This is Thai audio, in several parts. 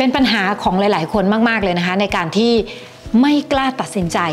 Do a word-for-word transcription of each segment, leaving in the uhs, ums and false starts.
เป็นปัญหาของหลายๆคนมากๆเลยนะคะในการที่ไม่กล้าตัดสินใจ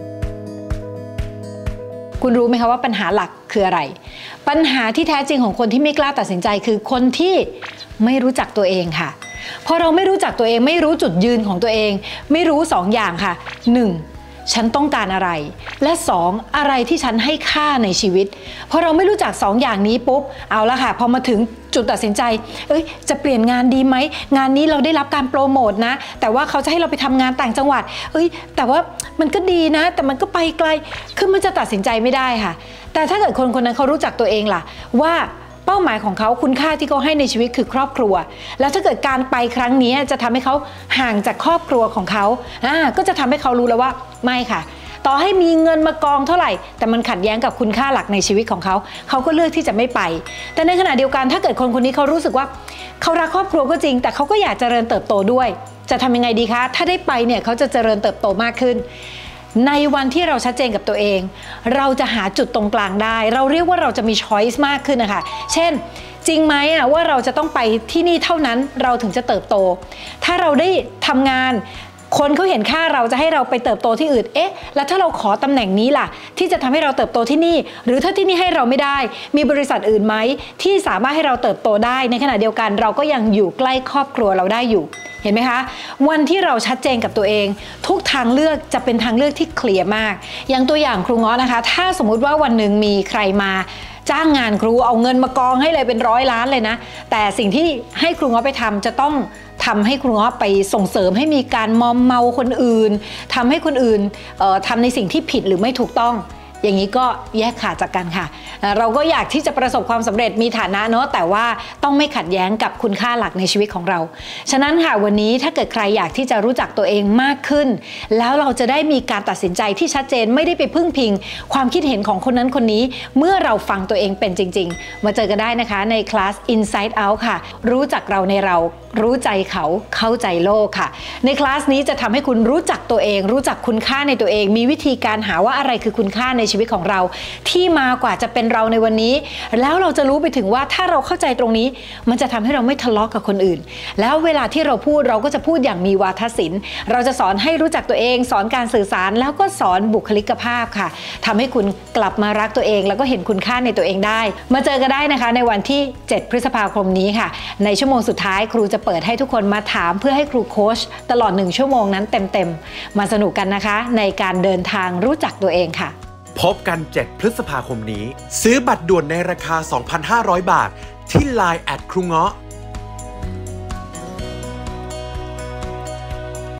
คุณรู้ไหมคะว่าปัญหาหลักคืออะไรปัญหาที่แท้จริงของคนที่ไม่กล้าตัดสินใจคือคนที่ไม่รู้จักตัวเองค่ะพอเราไม่รู้จักตัวเองไม่รู้จุดยืนของตัวเองไม่รู้สองอย่างค่ะหนึ่งฉันต้องการอะไรและสองอะไรที่ฉันให้ค่าในชีวิตพอเราไม่รู้จักสองอย่างนี้ปุ๊บเอาละค่ะพอมาถึงจุดตัดสินใจเอ้ยจะเปลี่ยนงานดีไหมงานนี้เราได้รับการโปรโมทนะแต่ว่าเขาจะให้เราไปทำงานต่างจังหวัดเอ้ยแต่ว่ามันก็ดีนะแต่มันก็ไปไกลคือมันจะตัดสินใจไม่ได้ค่ะแต่ถ้าเกิดคนคนนั้นเขารู้จักตัวเองล่ะว่าเป้าหมายของเขาคุณค่าที่เขาให้ในชีวิตคือครอบครัวแล้วถ้าเกิดการไปครั้งนี้จะทำให้เขาห่างจากครอบครัวของเขาอ่าก็จะทำให้เขารู้แล้วว่าไม่ค่ะต่อให้มีเงินมากองเท่าไหร่แต่มันขัดแย้งกับคุณค่าหลักในชีวิตของเขาเขาก็เลือกที่จะไม่ไปแต่ในขณะเดียวกันถ้าเกิดคนคนนี้เขารู้สึกว่าเขารักครอบครัวก็จริงแต่เขาก็อยากเจริญเติบโตด้วยจะทำยังไงดีคะถ้าได้ไปเนี่ยเขาจะเจริญเติบโตมากขึ้นในวันที่เราชัดเจนกับตัวเองเราจะหาจุดตรงกลางได้เราเรียกว่าเราจะมี choice มากขึ้นนะคะเช่นจริงไหมอะว่าเราจะต้องไปที่นี่เท่านั้นเราถึงจะเติบโตถ้าเราได้ทำงานคนเขาเห็นค่าเราจะให้เราไปเติบโตที่อื่นเอ๊ะแล้วถ้าเราขอตำแหน่งนี้ล่ะที่จะทำให้เราเติบโตที่นี่หรือถ้าที่นี่ให้เราไม่ได้มีบริษัทอื่นไหมที่สามารถให้เราเติบโตได้ในขณะเดียวกันเราก็ยังอยู่ใกล้ครอบครัวเราได้อยู่เห็นไหมคะวันที่เราชัดเจนกับตัวเองทุกทางเลือกจะเป็นทางเลือกที่เคลียร์มากอย่างตัวอย่างครูง้อนะคะถ้าสมมุติว่าวันหนึ่งมีใครมาจ้างงานครูเอาเงินมากองให้เลยเป็นร้อยล้านเลยนะแต่สิ่งที่ให้ครูง้อไปทำจะต้องทำให้ครูง้อไปส่งเสริมให้มีการมอมเมาคนอื่นทำให้คนอื่นเอ่อทำในสิ่งที่ผิดหรือไม่ถูกต้องอย่างนี้ก็แยกขาดจากกันค่ะเราก็อยากที่จะประสบความสำเร็จมีฐานะเนาะแต่ว่าต้องไม่ขัดแย้งกับคุณค่าหลักในชีวิตของเราฉะนั้นค่ะวันนี้ถ้าเกิดใครอยากที่จะรู้จักตัวเองมากขึ้นแล้วเราจะได้มีการตัดสินใจที่ชัดเจนไม่ได้ไปพึ่งพิงความคิดเห็นของคนนั้นคนนี้เมื่อเราฟังตัวเองเป็นจริงๆมาเจอกันได้นะคะในคลาส Inside Out ค่ะรู้จักเราในเรารู้ใจเขาเข้าใจโลกค่ะในคลาสนี้จะทำให้คุณรู้จักตัวเองรู้จักคุณค่าในตัวเองมีวิธีการหาว่าอะไรคือคุณค่าในชีวิตของเราที่มากว่าจะเป็นเราในวันนี้แล้วเราจะรู้ไปถึงว่าถ้าเราเข้าใจตรงนี้มันจะทำให้เราไม่ทะเลาะกับคนอื่นแล้วเวลาที่เราพูดเราก็จะพูดอย่างมีวาทศิลป์เราจะสอนให้รู้จักตัวเองสอนการสื่อสารแล้วก็สอนบุคลิกภาพค่ะทำให้คุณกลับมารักตัวเองแล้วก็เห็นคุณค่าในตัวเองได้มาเจอกันได้นะคะในวันที่เจ็ดพฤษภาคมนี้ค่ะในชั่วโมงสุดท้ายครูจะเปิดให้ทุกคนมาถามเพื่อให้ครูโค้ชตลอดหนึ่งชั่วโมงนั้นเต็มๆมาสนุกกันนะคะในการเดินทางรู้จักตัวเองค่ะพบกันเจ็ดพฤษภาคมนี้ซื้อบัตรด่วนในราคา สองพันห้าร้อย บาทที่ ไลน์ แอท ครูเงาะ